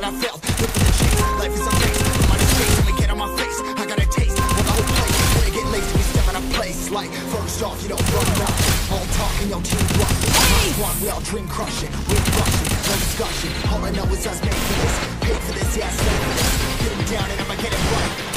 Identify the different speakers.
Speaker 1: I felt. Look for the chase, life is a race. I'm on a chase, let me get on my face. I got a taste, want the whole place. When I get lazy, we step in a place. Like, first off, you don't run out. All talking, yo, team bluffing. One, we all dream crushing, we're crushing, no discussion. All I know is us made for this, paid for this, yeah, slave for this. Get 'em down and I'ma get it right.